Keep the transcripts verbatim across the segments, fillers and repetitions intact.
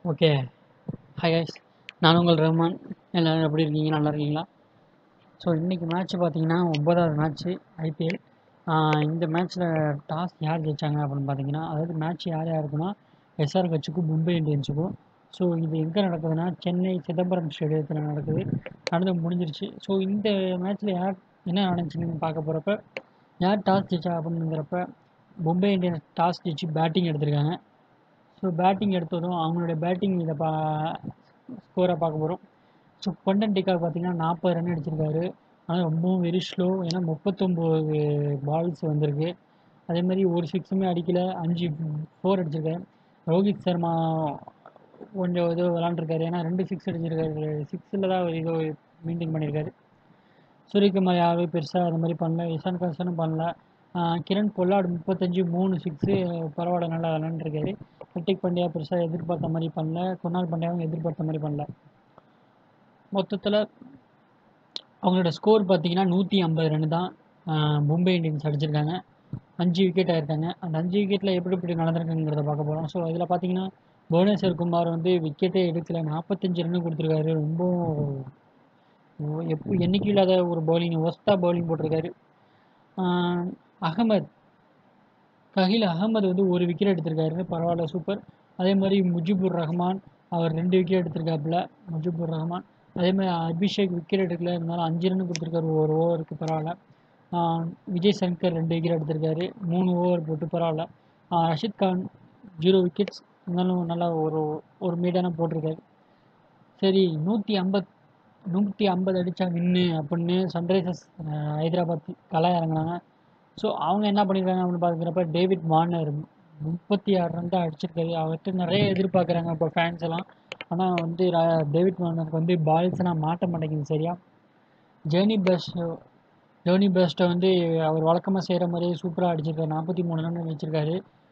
Okay. Hi guys. நான் உங்கள் ரஹ்மான். எல்லோரும் எப்படி இருக்கீங்க? நல்லா இருக்கீங்களா? ஸோ இன்றைக்கி மேட்ச்சு பார்த்தீங்கன்னா ஒன்பதாவது மேட்ச்சு ஐபிஎல். இந்த மேட்ச்சில் டாஸ் யார் ஜெயித்தாங்க அப்படின்னு பார்த்தீங்கன்னா, அதாவது மேட்ச் யார் யாருக்குன்னா எஸ்ஆர் கட்சிக்கும் மும்பை இந்தியன்ஸுக்கும். ஸோ இது எங்கே நடக்குதுன்னா சென்னை சிதம்பரம் ஸ்டேடியத்தில் நடக்குது. நடந்து முடிஞ்சிருச்சு. ஸோ இந்த மேட்ச்சில் யார் என்ன நடந்துச்சுன்னு பார்க்க போகிறப்ப யார் டாஸ் ஜெயிச்சா அப்படிங்கிறப்ப மும்பை இந்தியன்ஸ் டாஸ் ஜெயிச்சு பேட்டிங் எடுத்திருக்காங்க. ஸோ பேட்டிங் எடுத்ததும் அவங்களுடைய பேட்டிங் இதை பா ஸ்கோரை பார்க்க போகிறோம். ஸோ கொண்டன் டிகாக் பார்த்தீங்கன்னா நாற்பது ரன் அடிச்சிருக்காரு. ஆனால் ரொம்பவும் வெரி ஸ்லோ. ஏன்னா முப்பத்தொம்போது பால்ஸ் வந்திருக்கு. அதே மாதிரி ஒரு சிக்ஸுமே அடிக்கல. அஞ்சு ஃபோர் அடிச்சிருக்காரு. ரோஹித் சர்மா கொஞ்சம் ஏதோ விளாண்டுருக்காரு. ஏன்னா ரெண்டு சிக்ஸ் அடிச்சிருக்காரு. சிக்ஸில் தான் ஏதோ மெயின்டைன் பண்ணியிருக்காரு. சூரியகுமார் யாரும் பெருசாக அது மாதிரி பண்ணல. இஷான் கிஷனும் பண்ணல. கிரண் பொல்லாட் முப்பத்தஞ்சு மூணு சிக்ஸு பரவாயில்ல, நல்லா விளாண்டுருக்காரு. ஹர்திக் பாண்டியா பெருசாக எதிர்பார்த்த மாதிரி பண்ணல. குணால் பாண்டியாவும் எதிர்பார்த்த மாதிரி பண்ணல. மொத்தத்தில் அவங்களோட ஸ்கோர் பார்த்தீங்கன்னா நூற்றி ஐம்பது ரன் தான் மும்பை இந்தியன்ஸ் அடிச்சிருக்காங்க. அஞ்சு விக்கெட் ஆயிருக்காங்க. அந்த அஞ்சு விக்கெட்டில் எப்படி எப்படி நடந்திருக்குங்கிறத பார்க்க போகிறோம். ஸோ இதில் பார்த்தீங்கன்னா புவனேஸ்வர் குமார் வந்து விக்கெட்டே எடுக்கல. நாற்பத்தஞ்சு ரன்னு கொடுத்துருக்காரு. ரொம்ப எப்போ என்றைக்கும் இல்லாத ஒரு பவுலிங், ஒஸ்ட்டாக பவுலிங் போட்டிருக்காரு. அகமது கஹில் அகமது வந்து ஒரு விக்கெட் எடுத்திருக்காரு. பரவாயில்ல, சூப்பர். அதே மாதிரி முஜிபுர் ரஹ்மான் அவர் ரெண்டு விக்கெட் எடுத்திருக்காப்புல. முஜிபுர் ரஹ்மான் அதே மாதிரி அபிஷேக் விக்கெட் எடுக்கல. இருந்தாலும் அஞ்சு ரன் கொடுத்துருக்காரு ஒரு ஓவருக்கு. பரவாயில்ல. விஜய் சங்கர் ரெண்டு விக்கெட் எடுத்திருக்காரு. மூணு ஓவர் போட்டு பரவாயில்ல. Rashid Khan zero wickets. இருந்தாலும் நல்லா ஒரு ஒரு மீடான போட்டிருக்காரு. சரி, நூற்றி ஐம்பத் நூற்றி ஐம்பது அடித்தா வின்னு அப்படின்னு சன்ரைசர்ஸ் ஹைதராபாத் களை இறங்கினாங்க. ஸோ அவங்க என்ன பண்ணியிருக்காங்க அப்படின்னு பார்க்குறப்ப டேவிட் வார்னர் முப்பத்தி ஆறு ரன் தான் அடிச்சிருக்காரு. அவர்கிட்ட நிறைய எதிர்பார்க்குறாங்க இப்போ ஃபேன்ஸ் எல்லாம். ஆனால் வந்து டேவிட் வார்னருக்கு வந்து பால்ஸ்லாம் மாட்ட மாட்டேங்குது சரியா. ஜேர்னி பெஸ்ட் ஜோனி பெஸ்ட்டை வந்து அவர் வழக்கமாக செய்கிற மாதிரியே சூப்பராக அடிச்சிருக்காரு. நாற்பத்தி மூணு ரன் அடிச்சிருக்காரு.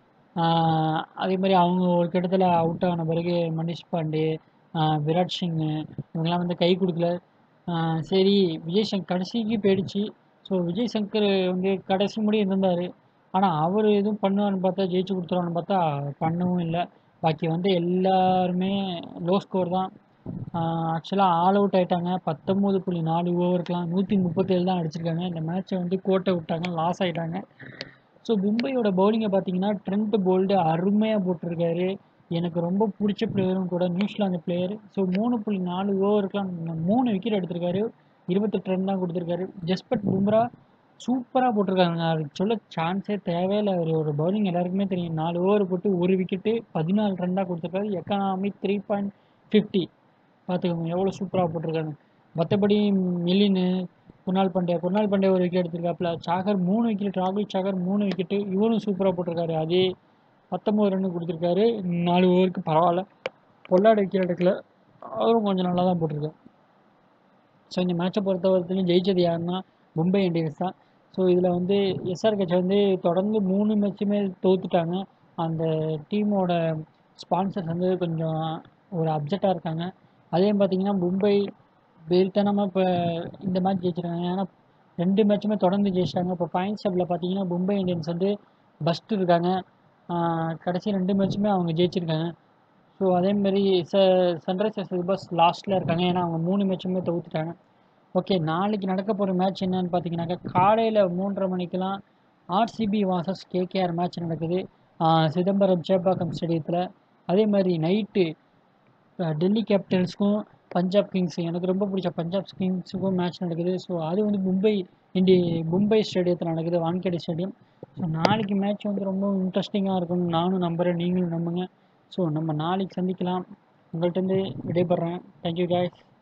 அதே மாதிரி அவங்க ஒரு கட்டத்தில் அவுட் ஆன பிறகு மனிஷ் பாண்டே, விராட் சிங் இவங்கெல்லாம் வந்து கை கொடுக்கல. சரி, விஜய் சங்கர் கடைசிக்கு போயிடுச்சு. ஸோ விஜய் சங்கர் வந்து கடைசி முடியும் இருந்தார். ஆனால் அவர் எதுவும் பண்ணுவான்னு பார்த்தா ஜெயிச்சு கொடுத்துருவான்னு பார்த்தா பண்ணவும் இல்லை. பாக்கி வந்து எல்லாருமே லோ ஸ்கோர் தான். ஆக்சுவலாக ஆல் அவுட் ஆகிட்டாங்க. பத்தொம்போது புள்ளி நாலு ஓவருக்கெலாம் நூற்றி முப்பத்தேழு தான் அடிச்சிருக்காங்க. இந்த மேட்ச்சை வந்து கோட்டை விட்டாங்க, லாஸ் ஆகிட்டாங்க. ஸோ மும்பையோட பவுலிங்கை பார்த்தீங்கன்னா ட்ரெண்ட் போல்டு அருமையாக போட்டிருக்காரு. எனக்கு ரொம்ப பிடிச்ச பிளேயரும் கூட, நியூசிலாந்து பிளேயர். ஸோ மூணு புள்ளி நாலு ஓவருக்கெலாம் மூணு விக்கெட் எடுத்திருக்காரு. இருபத்தெட்டு ரன் தான் கொடுத்துருக்காரு. ஜஸ்பட் பும்ரா சூப்பராக போட்டிருக்காங்க. அதுக்கு சொல்ல சான்ஸே தேவையில்லை. அவர் ஒரு பவுலிங் எல்லாருக்குமே தெரியும். நாலு ஓவர் போட்டு ஒரு விக்கெட்டு பதினாலு ரன் தான் கொடுத்துருக்காரு. எக்கனாமி த்ரீ பாயிண்ட் ஃபிஃப்டி பார்த்துக்கோங்க எவ்வளோ சூப்பராக போட்டிருக்காங்க. மற்றபடி மில்லின்னு குணால் பாண்டியா குணால் பாண்டியா ஒரு விக்கெட் எடுத்திருக்காப்புல. சாகர் மூணு விக்கெட் ராகுல் சாகர் மூணு விக்கெட்டு இவரும் சூப்பராக போட்டிருக்காரு. அதே பத்தொம்பது ரன்னு கொடுத்துருக்காரு. நாலு ஓவருக்கு பரவாயில்ல. பொல்லாடு விக்கெட் எடுக்கல, அவரும் கொஞ்சம் நல்லா தான் போட்டிருக்காரு. ஸோ இந்த மேட்சை பொறுத்த வரைக்கும் ஜெயிச்சது யாருன்னா மும்பை இந்தியன்ஸ் தான். ஸோ இதில் வந்து எஸ்ஆர் கட்சி வந்து தொடர்ந்து மூணு மேட்சுமே தோத்துட்டாங்க. அந்த டீமோட ஸ்பான்சர்ஸ் வந்து கொஞ்சம் ஒரு அப்செட்டாக இருக்காங்க. அதே பார்த்திங்கன்னா மும்பை வெறித்தனமாக இப்போ இந்த மேட்ச் ஜெயிச்சிருக்காங்க. ஏன்னா ரெண்டு மேட்சுமே தொடர்ந்து ஜெயிச்சிட்டாங்க. இப்போ பாயிண்ட்ஸ் டேபிளில் பார்த்தீங்கன்னா மும்பை இந்தியன்ஸ் வந்து ஃபஸ்ட்டு இருக்காங்க. கடைசி ரெண்டு மேட்சுமே அவங்க ஜெயிச்சிருக்காங்க. ஸோ அதேமாரி ச சன்ரைசர்ஸ் ஹைதராபாத் லாஸ்ட்டில் இருக்காங்க. ஏன்னா அவங்க மூணு மேட்சுமே தோத்துட்டாங்க. ஓகே, நாளைக்கு நடக்க போகிற மேட்ச் என்னன்னு பார்த்தீங்கன்னாக்கா காலையில் மூன்றரை மணிக்கெலாம் ஆர்சிபி வாசஸ் கேகேஆர் மேட்ச் நடக்குது சிதம்பரம் சேப்பாக்கம் ஸ்டேடியத்தில். அதே மாதிரி நைட்டு டெல்லி கேபிட்டல்ஸுக்கும் பஞ்சாப் கிங்ஸ், எனக்கு ரொம்ப பிடிச்ச பஞ்சாப் கிங்ஸுக்கும் மேட்ச் நடக்குது. ஸோ அது வந்து மும்பை இண்டி மும்பை ஸ்டேடியத்தில் நடக்குது, வான்கேடே ஸ்டேடியம். ஸோ நாளைக்கு மேட்ச் வந்து ரொம்ப இன்ட்ரெஸ்டிங்காக இருக்கும்னு நானும் நம்புகிறேன், நீங்களும் நம்புங்க. ஸோ நம்ம நாளைக்கு சந்திக்கலாம். உங்கள்கிட்ட விடைபெறேன். Thank you guys.